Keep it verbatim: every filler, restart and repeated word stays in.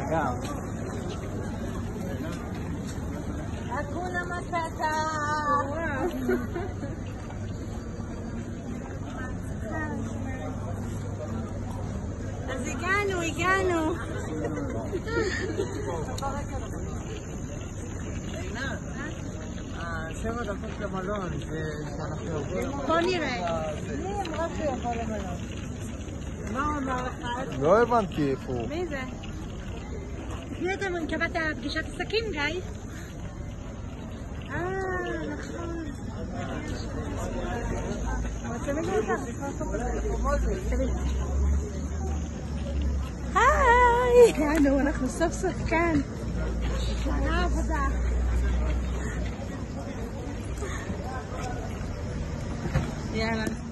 גם. הכולה מצאתה. אז הגענו, הגענו. שבע דקות למלון, זה שאנחנו יורדים. בוא נראה. מי אמרה שהוא יבוא למלון? מה הוא אמר לך? לא הבנתי איפה הוא. מי זה? מי אתה קבעת פגישת עסקים, גיא? אה, נכון. היי! הגענו, אנחנו סוף סוף כאן. שנה עבודה. יאללה.